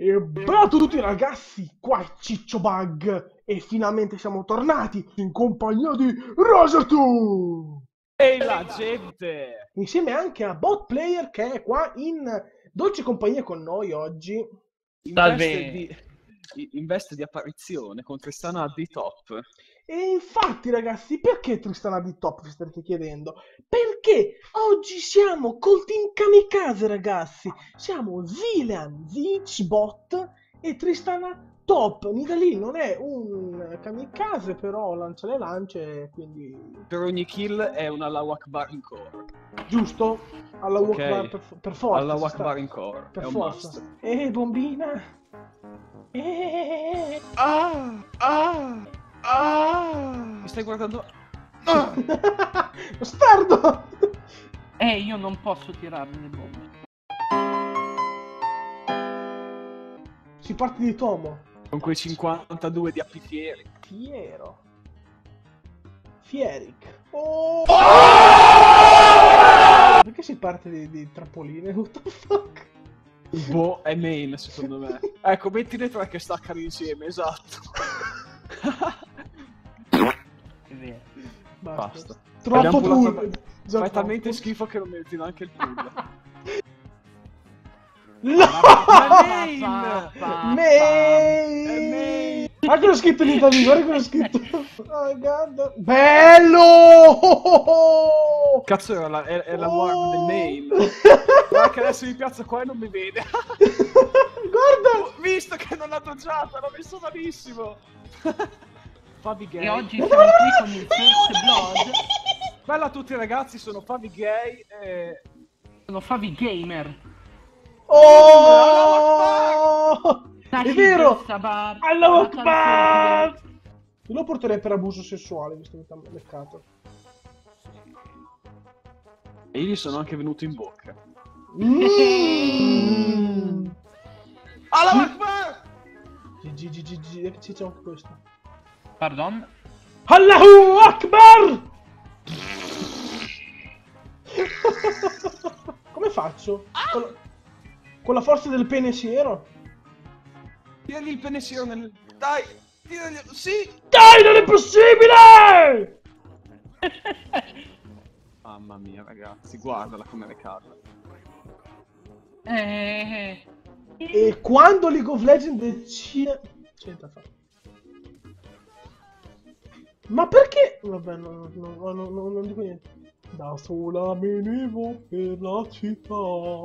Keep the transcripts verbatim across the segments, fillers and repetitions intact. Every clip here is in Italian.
E ciao a tutti ragazzi, qua è Ciccio Bug e finalmente siamo tornati in compagnia di Rosato! Ehi la gente! Insieme anche a Bot Player che è qua in dolce compagnia con noi oggi. In veste di, in veste di apparizione con Tristana di top. E infatti ragazzi, perché Tristana di top vi state chiedendo? Perché oggi siamo col team Kamikaze ragazzi. Siamo Zilean, Zitchbot e Tristana top. Nidalil non è un Kamikaze, però lancia le lance, quindi... Per ogni kill è un Allahu Akbar in core. Giusto? Allahu Ok. Akbar per, per forza. Allahu ci sta. Akbar in core. Per è un forza. must. Eh, bombina. Eh. Ah! Ah! Ah! Mi stai guardando? Ah! Bastardo! Eh, io non posso tirarmi le bombe. Si parte di Tomo. Con quei cinquantadue di A P fieri. Fiero. Fieric. Oh! Perché si parte di, di trampoline? What the fuck? Boh, è main secondo me. Ecco, metti le tre che staccano insieme, esatto. È vero. Basta. Basta. Troppo Abbiamo pull. pullato- Già Fai troppo. talmente schifo che non meriti neanche il pull. No! Main! Main! È main! Guarda che l'ho scritto in italiano, guarda che l'ho scritto. Oh, God. Bello! Cazzo, era la, era, era la Oh! warm del main. Guarda che adesso mi piazzo qua e non mi vede. Guarda! Ho visto che non l'ha doggiata, l'ho messo malissimo. Fabi Gay. E oggi siamo qui con il First Blood. Bella a tutti ragazzi, sono Fabi Gay e... Sono Favi Gamer. Oh! È vero! Sabar, Allahu Akbar! Io lo porterei per abuso sessuale, visto che ti ha beccato. E io gli sono anche venuto in bocca. Mm. Allahu Akbar! G G G G G, che ci c'è anche questo. Pardon? Allahu Akbar! Come faccio? Con, la... con la forza del pensiero? Tiragli il pensiero nel... Dai! Tiragli... Sì! Dai, non è possibile! Mamma mia ragazzi, guardala come le cade. Eh... E quando League of Legends decide... C'entra fa. Ma perché? Vabbè, no, no, no, no, no, non dico niente. Da sola me ne vo per la città.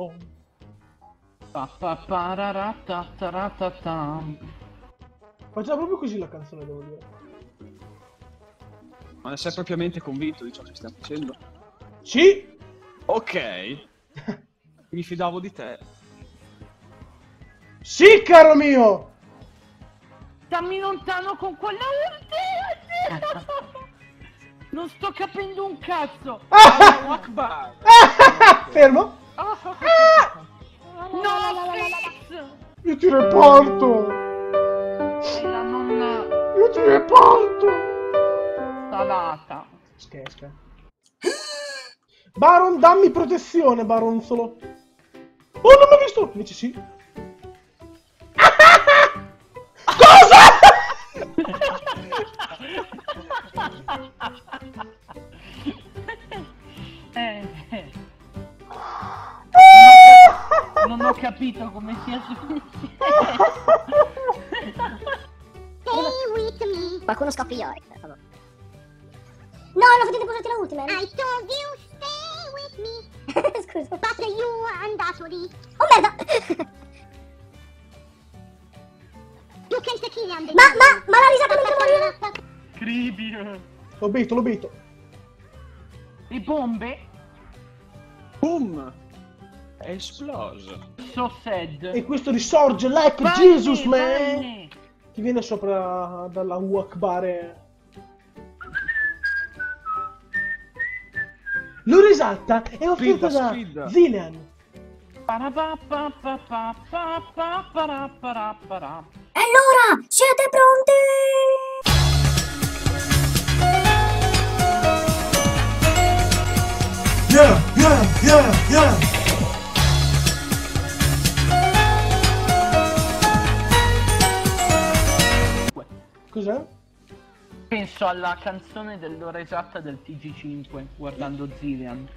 Pa pa pararatataratam. Faceva proprio così la canzone, devo dire. Ma ne sei propriamente convinto di ciò che stiamo facendo? Sì! Ok. Mi fidavo di te. Sì, caro mio! Stammi lontano con quella ulti! Non sto capendo un cazzo! Allahu Akbar! Fermo! No, Fritz! Io ti riporto! È la nonna Io ti riporto! salata. Scherza. Baron, dammi protezione, Baron solo. Oh, non mi ha visto! Invece sì. Cosa? Eh, eh. Non ho capito come sia successo. Stay with me. Qualcuno scopri Yorick, per favore. No, non potete posarti la ultima. I told you stay with me. Scusa. But you and that's what it. Oh merda! You can take it and ma, ma, ma la risata mentre moriva? Cribi. L'ho beto, l'ho beto. Le bombe? Boom! È esploso. So sad. E questo risorge like Vai, Jesus, man! vai. Ti viene sopra dalla U Akbar e... L'ora esatta è offerta Spinta, da spinta. Zilean. Parapapapapapapapapapara. Allora, siete pronti? Yeah, yeah, yeah, yeah. cos'è? Penso alla canzone dell'ora esatta del T G cinque, guardando Zillian.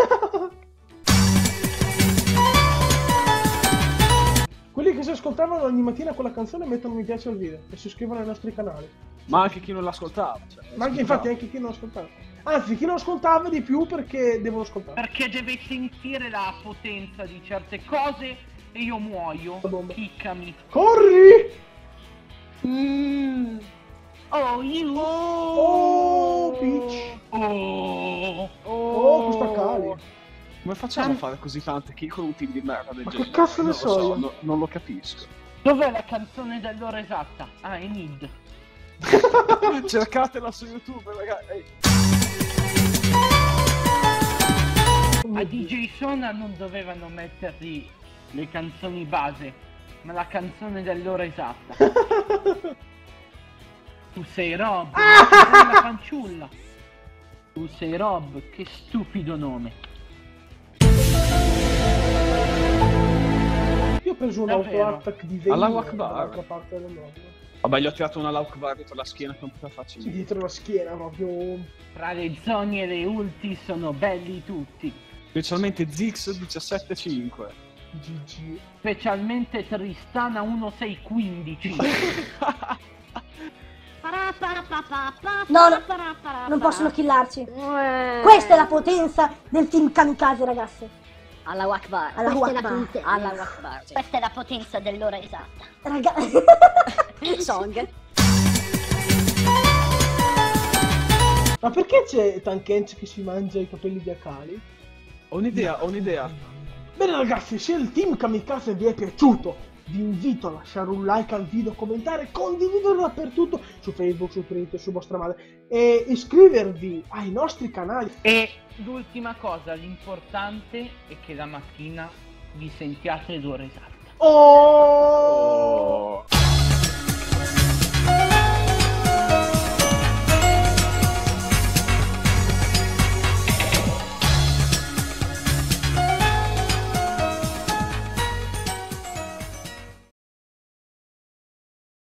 Quelli che si ascoltavano ogni mattina quella canzone mettono mi piace al video e si iscrivono ai nostri canali. Ma anche chi non l'ascoltava. Cioè, Ma anche infatti anche chi non ascoltava. Anzi, chi non ascoltava di più perché devono ascoltare. Perché deve sentire la potenza di certe cose e io muoio. La bomba. Chiccami. Corri! Mm. Oh, you. Oh, Peach. Oh. Oh, questa Cali. Come facciamo a fare così tante kill con un team di merda del Ma che genere? cazzo ne Non lo so io? no- non lo capisco. Dov'è la canzone dell'ora esatta? Ah, è Nid. Cercatela su YouTube, ragazzi. Ehi. A D J Sona non dovevano mettergli le canzoni base, ma la canzone dell'ora esatta. Tu sei Rob, la fanciulla. Tu sei Rob, che stupido nome. Io ho preso un Davvero? auto-attack di Vayne Allahu Akbar. dall'altra parte del mondo. Vabbè, gli ho tirato una Lauk Bar dietro la schiena con tutta facile. Sì, dietro la schiena proprio. Tra le zone e le ulti sono belli tutti. Specialmente Zix diciassette cinque. G G. Specialmente Tristana diciassei quindici. No, no, non possono killarci. Questa è la potenza del team kamikaze, ragazzi. Allahu Akbar. Allahu Questa è la Akbar. potenza- Allahu Akbar, sì. Questa è la potenza dell'ora esatta. Ragazzi. Song. Ma perché c'è Tankench che si mangia i capelli di Akali? Ho un'idea, ho un'idea. Bene ragazzi, se il team Kamikaze vi è piaciuto, vi invito a lasciare un like al video, commentare, condividerlo dappertutto, su Facebook, su Twitter, su vostra madre, e iscrivervi ai nostri canali. E l'ultima cosa, l'importante è che la mattina vi sentiate l'ora esatta. Oh!